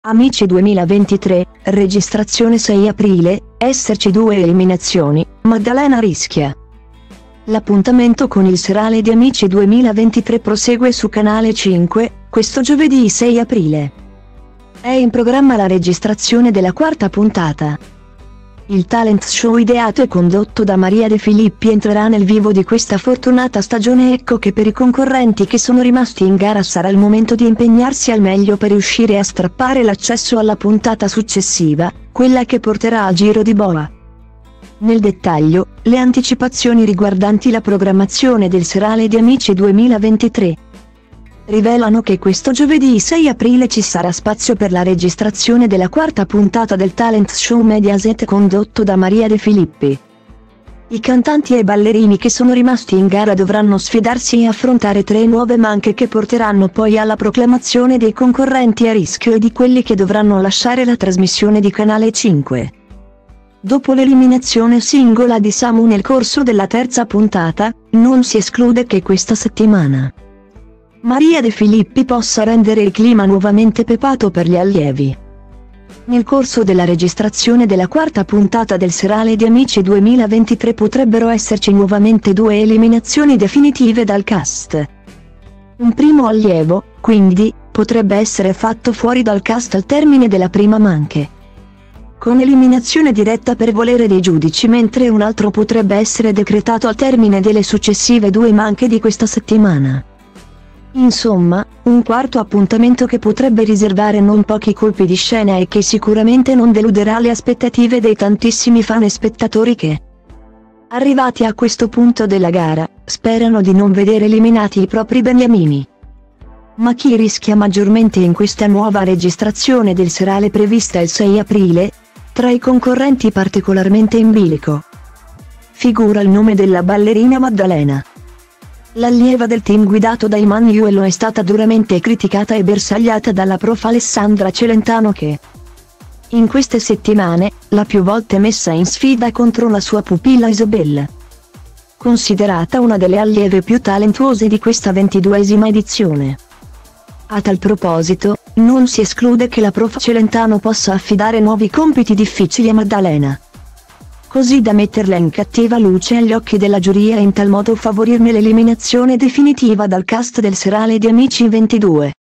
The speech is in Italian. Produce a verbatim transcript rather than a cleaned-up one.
Amici duemilaventitré, registrazione sei aprile, esserci due eliminazioni, Maddalena rischia. L'appuntamento con il serale di Amici duemilaventitré prosegue su Canale cinque, questo giovedì sei aprile. È in programma la registrazione della quarta puntata. Il talent show ideato e condotto da Maria De Filippi entrerà nel vivo di questa fortunata stagione. Ecco che per i concorrenti che sono rimasti in gara sarà il momento di impegnarsi al meglio per riuscire a strappare l'accesso alla puntata successiva, quella che porterà a Giro di Boa. Nel dettaglio, le anticipazioni riguardanti la programmazione del serale di Amici duemilaventitré rivelano che questo giovedì sei aprile ci sarà spazio per la registrazione della quarta puntata del talent show Mediaset condotto da Maria De Filippi. I cantanti e ballerini che sono rimasti in gara dovranno sfidarsi e affrontare tre nuove manche che porteranno poi alla proclamazione dei concorrenti a rischio e di quelli che dovranno lasciare la trasmissione di Canale cinque. Dopo l'eliminazione singola di Samu nel corso della terza puntata, non si esclude che questa settimana Maria De Filippi possa rendere il clima nuovamente pepato per gli allievi. Nel corso della registrazione della quarta puntata del serale di Amici duemilaventitré potrebbero esserci nuovamente due eliminazioni definitive dal cast. Un primo allievo, quindi, potrebbe essere fatto fuori dal cast al termine della prima manche, con eliminazione diretta per volere dei giudici, mentre un altro potrebbe essere decretato al termine delle successive due manche di questa settimana. Insomma, un quarto appuntamento che potrebbe riservare non pochi colpi di scena e che sicuramente non deluderà le aspettative dei tantissimi fan e spettatori che, arrivati a questo punto della gara, sperano di non vedere eliminati i propri beniamini. Ma chi rischia maggiormente in questa nuova registrazione del serale prevista il sei aprile? Tra i concorrenti particolarmente in bilico figura il nome della ballerina Maddalena. L'allieva del team guidato da Emanuello è stata duramente criticata e bersagliata dalla prof Alessandra Celentano che, in queste settimane, l'ha più volte messa in sfida contro la sua pupilla Isobel, considerata una delle allieve più talentuose di questa ventiduesima edizione. A tal proposito, non si esclude che la prof Celentano possa affidare nuovi compiti difficili a Maddalena, così da metterla in cattiva luce agli occhi della giuria e in tal modo favorirne l'eliminazione definitiva dal cast del serale di Amici ventidue.